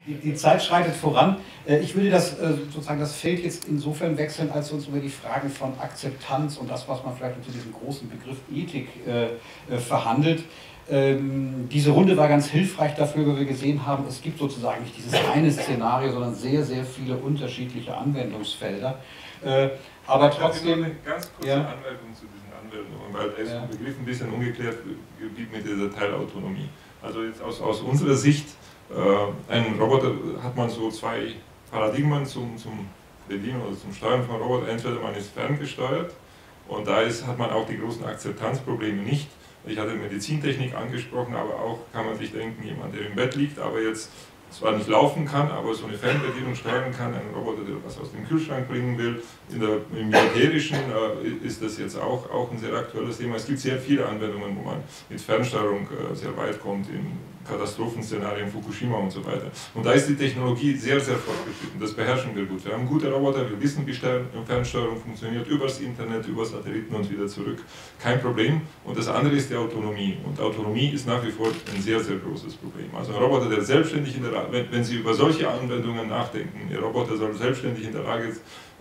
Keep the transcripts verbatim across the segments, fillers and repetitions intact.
Die, die Zeit schreitet voran. Ich würde das, sozusagen das Feld jetzt insofern wechseln, als wir uns über die Fragen von Akzeptanz und das, was man vielleicht unter diesem großen Begriff Ethik äh, verhandelt. Ähm, diese Runde war ganz hilfreich dafür, weil wir gesehen haben, es gibt sozusagen nicht dieses eine Szenario, sondern sehr, sehr viele unterschiedliche Anwendungsfelder. Äh, aber trotzdem... Eine ganz kurze ja. Anmerkung zu diesen Anwendungen, weil da ist ja. der Begriff ein bisschen ungeklärt geblieben mit dieser Teilautonomie. Also jetzt aus, aus unserer Sicht, äh, ein Roboter hat man so zwei Paradigmen zum, zum Bedienen oder zum Steuern von Robotern. Entweder man ist ferngesteuert und da ist, hat man auch die großen Akzeptanzprobleme nicht. Ich hatte Medizintechnik angesprochen, aber auch kann man sich denken, jemand, der im Bett liegt, aber jetzt zwar nicht laufen kann, aber so eine Fernbedienung steuern kann, ein Roboter, der was aus dem Kühlschrank bringen will. In der, im Militärischen äh, ist das jetzt auch, auch ein sehr aktuelles Thema. Es gibt sehr viele Anwendungen, wo man mit Fernsteuerung äh, sehr weit kommt, in Katastrophenszenarien, Fukushima und so weiter. Und da ist die Technologie sehr, sehr fortgeschritten. Das beherrschen wir gut. Wir haben gute Roboter, wir wissen, wie Fernsteuerung funktioniert, übers Internet, über Satelliten und wieder zurück. Kein Problem. Und das andere ist die Autonomie. Und Autonomie ist nach wie vor ein sehr, sehr großes Problem. Also ein Roboter, der selbstständig in der Lage, wenn, wenn Sie über solche Anwendungen nachdenken, Ihr Roboter soll selbstständig in der Lage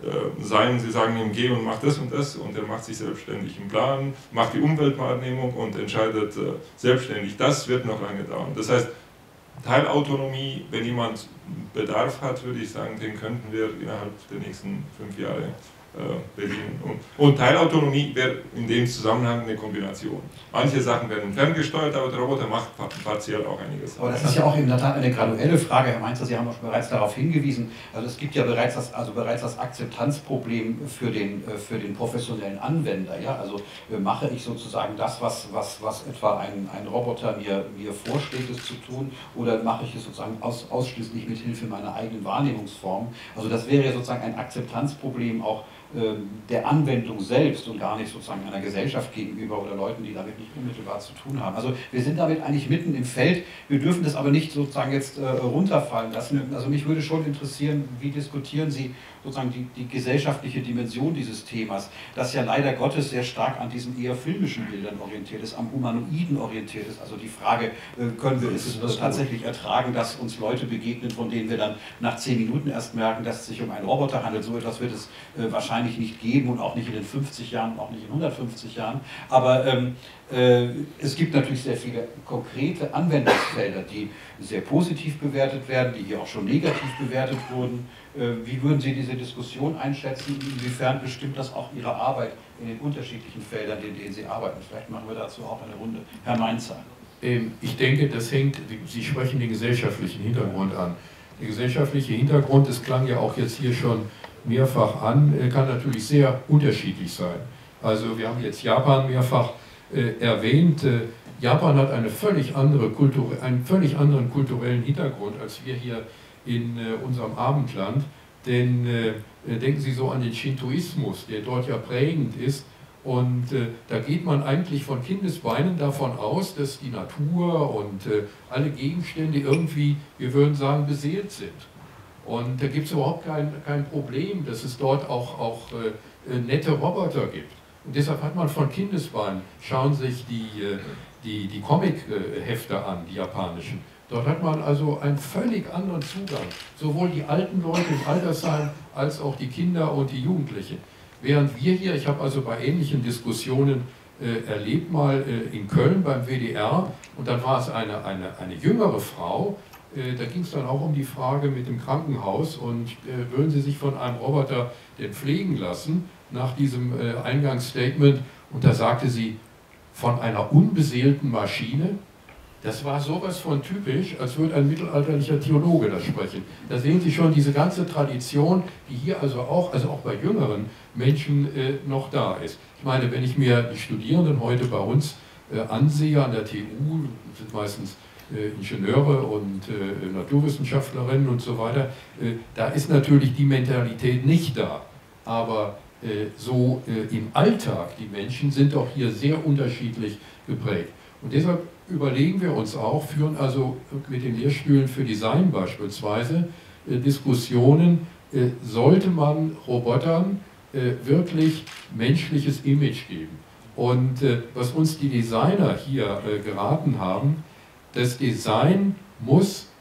sein, Sie sagen ihm, geh und mach das und das und er macht sich selbstständig im Plan, macht die Umweltwahrnehmung und entscheidet äh, selbstständig. Das wird noch lange dauern. Das heißt, Teilautonomie, wenn jemand Bedarf hat, würde ich sagen, den könnten wir innerhalb der nächsten fünf Jahre äh, bedienen. Und, und Teilautonomie wäre in dem Zusammenhang eine Kombination. Manche Sachen werden ferngesteuert, aber der Roboter macht partiell auch einiges. Aber das ist ja auch in der Tat eine graduelle Frage, Herr Mainzer, Sie haben auch bereits darauf hingewiesen. Also es gibt ja bereits das, also bereits das Akzeptanzproblem für den, für den professionellen Anwender. Ja? Also mache ich sozusagen das, was, was, was etwa ein, ein Roboter mir, mir vorschlägt, es zu tun, oder mache ich es sozusagen aus, ausschließlich mit Hilfe meiner eigenen Wahrnehmungsform. Also das wäre ja sozusagen ein Akzeptanzproblem auch der Anwendung selbst und gar nicht sozusagen einer Gesellschaft gegenüber oder Leuten, die damit nicht unmittelbar zu tun haben. Also wir sind damit eigentlich mitten im Feld, wir dürfen das aber nicht sozusagen jetzt äh, runterfallen lassen. Also mich würde schon interessieren, wie diskutieren Sie sozusagen die, die gesellschaftliche Dimension dieses Themas, das ja leider Gottes sehr stark an diesen eher filmischen Bildern orientiert ist, am Humanoiden orientiert ist. Also die Frage, äh, können wir es äh, tatsächlich ertragen, dass uns Leute begegnen, von denen wir dann nach zehn Minuten erst merken, dass es sich um einen Roboter handelt. So etwas wird es äh, wahrscheinlich nicht geben und auch nicht in den fünfzig Jahren und auch nicht in hundertfünfzig Jahren. Aber ähm, äh, es gibt natürlich sehr viele konkrete Anwendungsfelder, die sehr positiv bewertet werden, die hier auch schon negativ bewertet wurden. Äh, wie würden Sie diese Diskussion einschätzen? Inwiefern bestimmt das auch Ihre Arbeit in den unterschiedlichen Feldern, in denen Sie arbeiten? Vielleicht machen wir dazu auch eine Runde. Herr Mainzer. Ich denke, das hängt, Sie sprechen den gesellschaftlichen Hintergrund an. Der gesellschaftliche Hintergrund, das klang ja auch jetzt hier schon mehrfach an, kann natürlich sehr unterschiedlich sein. Also wir haben jetzt Japan mehrfach äh, erwähnt. Äh, Japan hat eine völlig andere Kultur, einen völlig anderen kulturellen Hintergrund als wir hier in äh, unserem Abendland. Denn äh, denken Sie so an den Shintoismus, der dort ja prägend ist. Und äh, da geht man eigentlich von Kindesbeinen davon aus, dass die Natur und äh, alle Gegenstände irgendwie, wir würden sagen, beseelt sind. Und da gibt es überhaupt kein, kein Problem, dass es dort auch, auch äh, nette Roboter gibt. Und deshalb hat man von Kindesbeinen, schauen sich die, äh, die, die Comic-Hefte an, die japanischen. Dort hat man also einen völlig anderen Zugang. Sowohl die alten Leute im Altersheim als auch die Kinder und die Jugendlichen. Während wir hier, ich habe also bei ähnlichen Diskussionen äh, erlebt, mal äh, in Köln beim W D R, und dann war es eine, eine, eine jüngere Frau. Da ging es dann auch um die Frage mit dem Krankenhaus und äh, würden Sie sich von einem Roboter denn pflegen lassen, nach diesem äh, Eingangsstatement. Und da sagte sie, von einer unbeseelten Maschine. Das war sowas von typisch, als würde ein mittelalterlicher Theologe das sprechen. Da sehen Sie schon diese ganze Tradition, die hier also auch, also auch bei jüngeren Menschen äh, noch da ist. Ich meine, wenn ich mir die Studierenden heute bei uns äh, ansehe an der T U, das sind meistens Ingenieure und äh, Naturwissenschaftlerinnen und so weiter, äh, da ist natürlich die Mentalität nicht da. Aber äh, so äh, im Alltag, die Menschen sind doch hier sehr unterschiedlich geprägt. Und deshalb überlegen wir uns auch, führen also mit den Lehrstühlen für Design beispielsweise äh, Diskussionen, äh, sollte man Robotern äh, wirklich menschliches Image geben. Und äh, was uns die Designer hier äh, geraten haben, das Design muss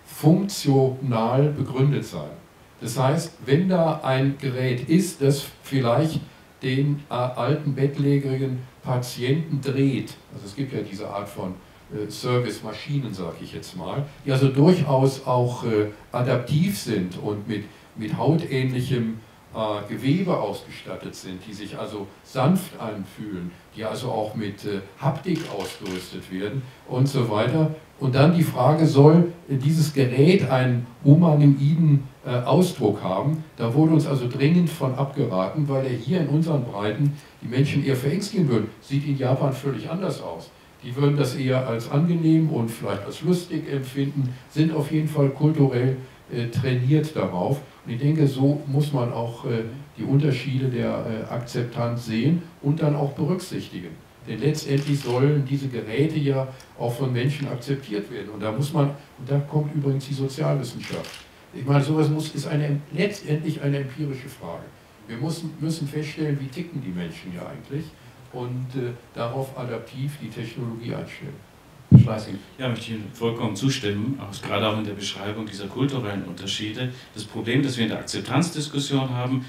funktional begründet sein. Das heißt, wenn da ein Gerät ist, das vielleicht den äh, alten bettlägerigen Patienten dreht, also es gibt ja diese Art von äh, Service-Maschinen, sage ich jetzt mal, die also durchaus auch äh, adaptiv sind und mit, mit hautähnlichem äh, Gewebe ausgestattet sind, die sich also sanft anfühlen, die also auch mit äh, Haptik ausgerüstet werden und so weiter. Und dann die Frage, soll dieses Gerät einen humanoiden äh, Ausdruck haben? Da wurde uns also dringend von abgeraten, weil er hier in unseren Breiten die Menschen eher verängstigen würde. Sieht in Japan völlig anders aus. Die würden das eher als angenehm und vielleicht als lustig empfinden, sind auf jeden Fall kulturell äh, trainiert darauf. Und ich denke, so muss man auch äh, die Unterschiede der äh, Akzeptanz sehen und dann auch berücksichtigen. Denn letztendlich sollen diese Geräte ja auch von Menschen akzeptiert werden. Und da muss man, und da kommt übrigens die Sozialwissenschaft. Ich meine, sowas muss, ist eine, letztendlich eine empirische Frage. Wir müssen, müssen feststellen, wie ticken die Menschen ja eigentlich und äh, darauf adaptiv die Technologie einstellen. Schleißing. Ja, möchte ich Ihnen vollkommen zustimmen, auch, gerade auch in der Beschreibung dieser kulturellen Unterschiede. Das Problem, das wir in der Akzeptanzdiskussion haben,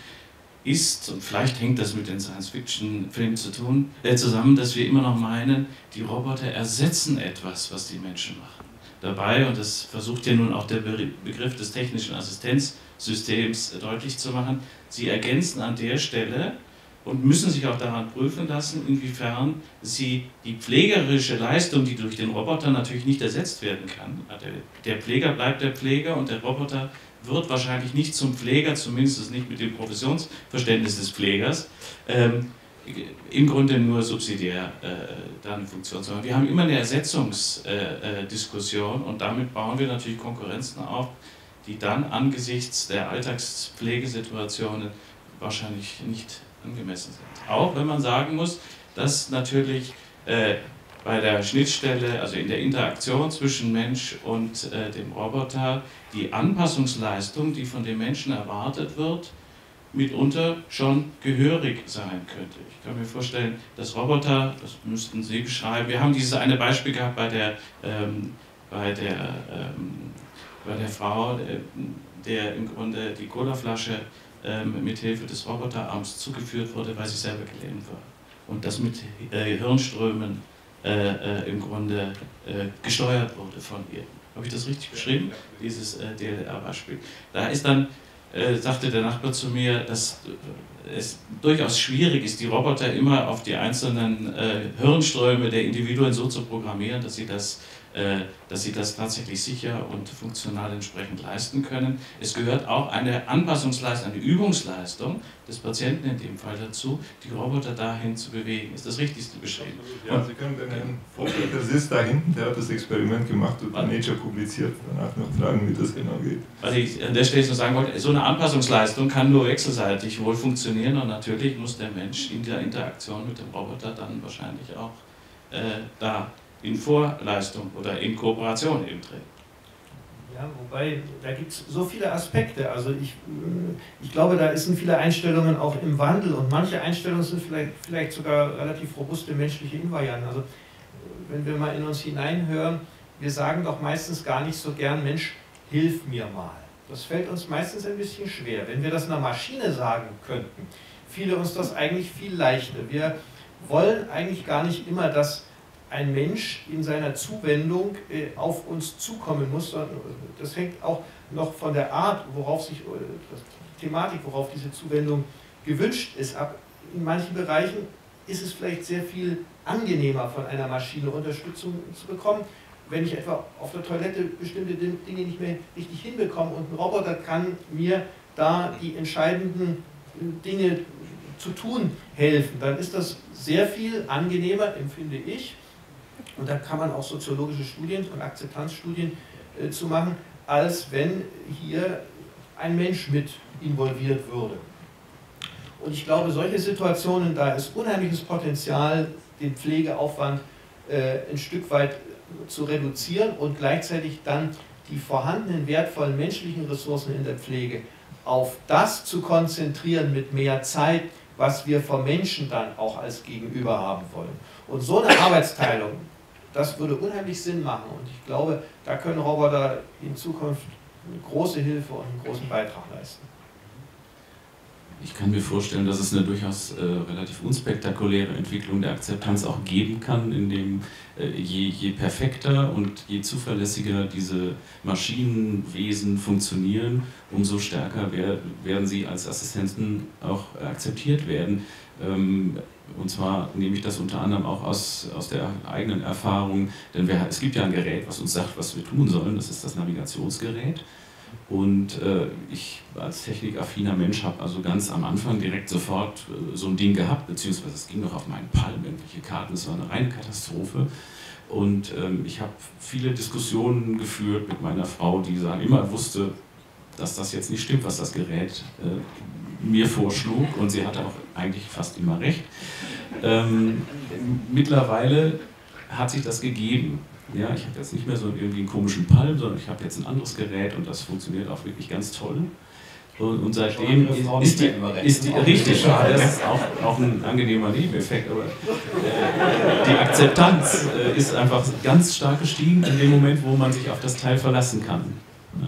ist, und vielleicht hängt das mit den Science-Fiction-Filmen zu tun, äh, zusammen, dass wir immer noch meinen, die Roboter ersetzen etwas, was die Menschen machen. Dabei, und das versucht ja nun auch der Be Begriff des technischen Assistenzsystems äh, deutlich zu machen, sie ergänzen an der Stelle und müssen sich auch daran prüfen lassen, inwiefern sie die pflegerische Leistung, die durch den Roboter natürlich nicht ersetzt werden kann, der Pfleger bleibt der Pfleger und der Roboter wird wahrscheinlich nicht zum Pfleger, zumindest nicht mit dem Professionsverständnis des Pflegers, ähm, im Grunde nur subsidiär äh, da eine Funktion zu haben. Wir haben immer eine Ersetzungsdiskussion äh, äh, und damit bauen wir natürlich Konkurrenzen auf, die dann angesichts der Alltagspflegesituationen wahrscheinlich nicht angemessen sind. Auch wenn man sagen muss, dass natürlich äh, bei der Schnittstelle, also in der Interaktion zwischen Mensch und äh, dem Roboter, die Anpassungsleistung, die von dem Menschen erwartet wird, mitunter schon gehörig sein könnte. Ich kann mir vorstellen, dass Roboter, das müssten Sie beschreiben, wir haben dieses eine Beispiel gehabt bei der, ähm, bei der, ähm, bei der Frau, äh, der im Grunde die Colaflasche ähm, mit Hilfe des Roboterarms zugeführt wurde, weil sie selber gelähmt war. Und das mit äh, Hirnströmen äh, äh, im Grunde äh, gesteuert wurde von ihr. Habe ich das richtig beschrieben? Dieses äh, D L R-Beispiel. Da ist dann, äh, sagte der Nachbar zu mir, dass äh, es durchaus schwierig ist, die Roboter immer auf die einzelnen äh, Hirnströme der Individuen so zu programmieren, dass sie das äh, dass sie das tatsächlich sicher und funktional entsprechend leisten können. Es gehört auch eine Anpassungsleistung, eine Übungsleistung des Patienten in dem Fall dazu, die Roboter dahin zu bewegen. Ist das Richtigste beschrieben? Ja, Sie können den Herrn Vogel, der sitzt da hinten, der hat das Experiment gemacht und bei Nature publiziert, danach noch fragen, wie das genau geht. Was ich an der Stelle nur sagen wollte, so eine Anpassungsleistung kann nur wechselseitig wohl funktionieren und natürlich muss der Mensch in der Interaktion mit dem Roboter dann wahrscheinlich auch äh, da in Vorleistung oder in Kooperation eben treten. Ja, wobei, da gibt es so viele Aspekte. Also ich, ich glaube, da sind viele Einstellungen auch im Wandel und manche Einstellungen sind vielleicht, vielleicht sogar relativ robuste menschliche Invarianten. Also wenn wir mal in uns hineinhören, wir sagen doch meistens gar nicht so gern, Mensch, hilf mir mal. Das fällt uns meistens ein bisschen schwer. Wenn wir das einer Maschine sagen könnten, fiele uns das eigentlich viel leichter. Wir wollen eigentlich gar nicht immer, dass ein Mensch in seiner Zuwendung äh, auf uns zukommen muss. Das hängt auch noch von der Art, worauf sich, die Thematik, worauf diese Zuwendung gewünscht ist, ab. In manchen Bereichen ist es vielleicht sehr viel angenehmer, von einer Maschine Unterstützung zu bekommen. Wenn ich etwa auf der Toilette bestimmte Dinge nicht mehr richtig hinbekomme und ein Roboter kann mir da die entscheidenden Dinge zu tun helfen, dann ist das sehr viel angenehmer, empfinde ich. Und da kann man auch soziologische Studien und Akzeptanzstudien äh, zu machen, als wenn hier ein Mensch mit involviert würde. Und ich glaube, solche Situationen, da ist unheimliches Potenzial, den Pflegeaufwand äh, ein Stück weit zu reduzieren und gleichzeitig dann die vorhandenen wertvollen menschlichen Ressourcen in der Pflege auf das zu konzentrieren mit mehr Zeit, was wir vom Menschen dann auch als Gegenüber haben wollen. Und so eine Arbeitsteilung, das würde unheimlich Sinn machen und ich glaube, da können Roboter in Zukunft eine große Hilfe und einen großen Beitrag leisten. Ich kann mir vorstellen, dass es eine durchaus äh, relativ unspektakuläre Entwicklung der Akzeptanz auch geben kann, indem äh, je, je perfekter und je zuverlässiger diese Maschinenwesen funktionieren, umso stärker wer, werden sie als Assistenten auch akzeptiert werden. Ähm, und zwar nehme ich das unter anderem auch aus, aus der eigenen Erfahrung, denn wir, es gibt ja ein Gerät, was uns sagt, was wir tun sollen, das ist das Navigationsgerät. Und äh, ich als technikaffiner Mensch habe also ganz am Anfang direkt sofort äh, so ein Ding gehabt, beziehungsweise es ging noch auf meinen Palm, irgendwelche Karten, es war eine reine Katastrophe. Und ähm, ich habe viele Diskussionen geführt mit meiner Frau, die sagen, immer wusste, dass das jetzt nicht stimmt, was das Gerät äh, mir vorschlug, und sie hatte auch eigentlich fast immer recht. Ähm, mittlerweile hat sich das gegeben. Ja, ich habe jetzt nicht mehr so irgendwie einen komischen Palm, sondern ich habe jetzt ein anderes Gerät und das funktioniert auch wirklich ganz toll. Und, und seitdem ist die, ist die richtig, das ist auch, auch ein angenehmer Nebeneffekt, aber äh, die Akzeptanz äh, ist einfach ganz stark gestiegen in dem Moment, wo man sich auf das Teil verlassen kann. Ja.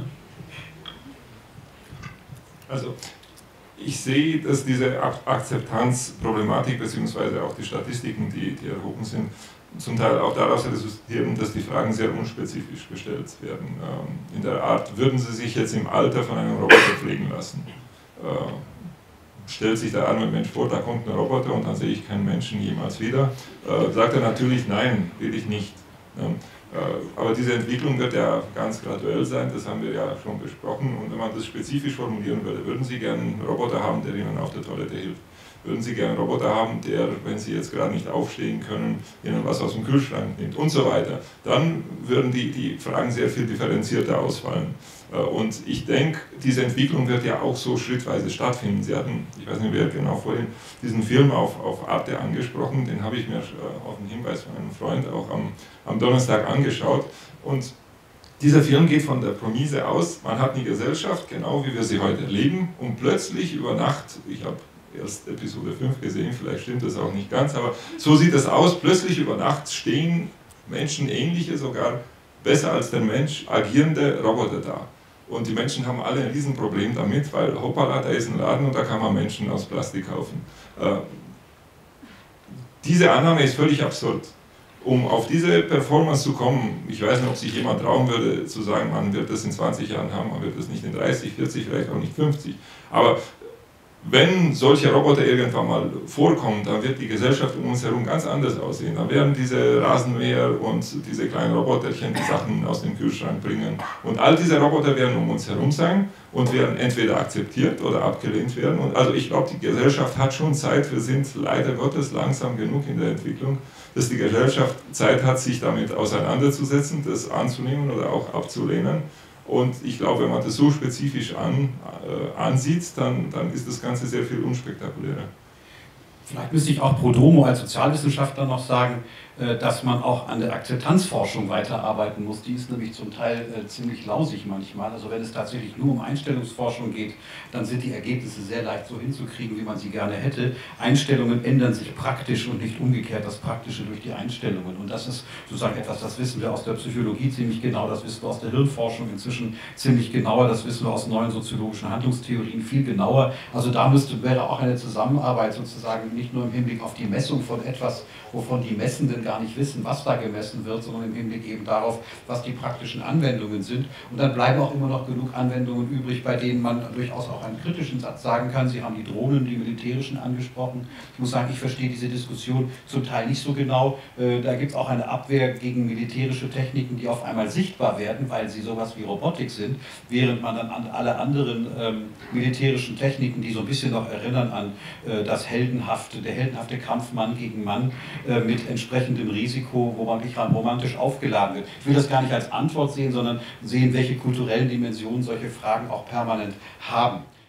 Also ich sehe, dass diese Akzeptanzproblematik bzw. auch die Statistiken, die, die erhoben sind, zum Teil auch daraus resultieren, dass die Fragen sehr unspezifisch gestellt werden. In der Art, würden Sie sich jetzt im Alter von einem Roboter pflegen lassen? Stellt sich der arme Mensch vor, da kommt ein Roboter und dann sehe ich keinen Menschen jemals wieder? Sagt er natürlich, nein, will ich nicht. Aber diese Entwicklung wird ja ganz graduell sein, das haben wir ja schon besprochen. Und wenn man das spezifisch formulieren würde, würden Sie gerne einen Roboter haben, der Ihnen auf der Toilette hilft? Würden Sie gerne einen Roboter haben, der, wenn Sie jetzt gerade nicht aufstehen können, Ihnen was aus dem Kühlschrank nimmt und so weiter? Dann würden die, die Fragen sehr viel differenzierter ausfallen. Und ich denke, diese Entwicklung wird ja auch so schrittweise stattfinden. Sie hatten, ich weiß nicht, wer genau vorhin diesen Film auf, auf Arte angesprochen, den habe ich mir auf einen Hinweis von einem Freund auch am, am Donnerstag angeschaut. Und dieser Film geht von der Prämisse aus, man hat eine Gesellschaft, genau wie wir sie heute erleben, und plötzlich über Nacht, ich habe erst Episode fünf gesehen, vielleicht stimmt das auch nicht ganz, aber so sieht es aus, plötzlich über Nacht stehen menschenähnliche, sogar besser als der Mensch, agierende Roboter da. Und die Menschen haben alle ein Riesenproblem damit, weil hoppala, da ist ein Laden und da kann man Menschen aus Plastik kaufen. Äh, diese Annahme ist völlig absurd. Um auf diese Performance zu kommen, ich weiß nicht, ob sich jemand trauen würde, zu sagen, man wird das in zwanzig Jahren haben, man wird das nicht in dreißig, vierzig, vielleicht auch nicht fünfzig. Aber wenn solche Roboter irgendwann mal vorkommen, dann wird die Gesellschaft um uns herum ganz anders aussehen. Dann werden diese Rasenmäher und diese kleinen Roboterchen die Sachen aus dem Kühlschrank bringen. Und all diese Roboter werden um uns herum sein und werden entweder akzeptiert oder abgelehnt werden. Und also ich glaube, die Gesellschaft hat schon Zeit, wir sind leider Gottes langsam genug in der Entwicklung, dass die Gesellschaft Zeit hat, sich damit auseinanderzusetzen, das anzunehmen oder auch abzulehnen. Und ich glaube, wenn man das so spezifisch an, äh, ansieht, dann, dann ist das Ganze sehr viel unspektakulärer. Vielleicht müsste ich auch pro domo als Sozialwissenschaftler noch sagen, dass man auch an der Akzeptanzforschung weiterarbeiten muss. Die ist nämlich zum Teil ziemlich lausig manchmal. Also wenn es tatsächlich nur um Einstellungsforschung geht, dann sind die Ergebnisse sehr leicht so hinzukriegen, wie man sie gerne hätte. Einstellungen ändern sich praktisch und nicht umgekehrt das Praktische durch die Einstellungen. Und das ist sozusagen etwas, das wissen wir aus der Psychologie ziemlich genau, das wissen wir aus der Hirnforschung inzwischen ziemlich genauer, das wissen wir aus neuen soziologischen Handlungstheorien viel genauer. Also da müsste, wäre auch eine Zusammenarbeit sozusagen nicht nur im Hinblick auf die Messung von etwas, wovon die Messenden gar nicht wissen, was da gemessen wird, sondern im Hinblick eben darauf, was die praktischen Anwendungen sind. Und dann bleiben auch immer noch genug Anwendungen übrig, bei denen man durchaus auch einen kritischen Satz sagen kann. Sie haben die Drohnen, die militärischen angesprochen. Ich muss sagen, ich verstehe diese Diskussion zum Teil nicht so genau. Da gibt es auch eine Abwehr gegen militärische Techniken, die auf einmal sichtbar werden, weil sie sowas wie Robotik sind, während man dann an alle anderen ähm, militärischen Techniken, die so ein bisschen noch erinnern an äh, das heldenhafte, der heldenhafte Kampf Mann gegen Mann, mit entsprechendem Risiko, wo man nicht romantisch aufgeladen wird. Ich will das gar nicht als Antwort sehen, sondern sehen, welche kulturellen Dimensionen solche Fragen auch permanent haben.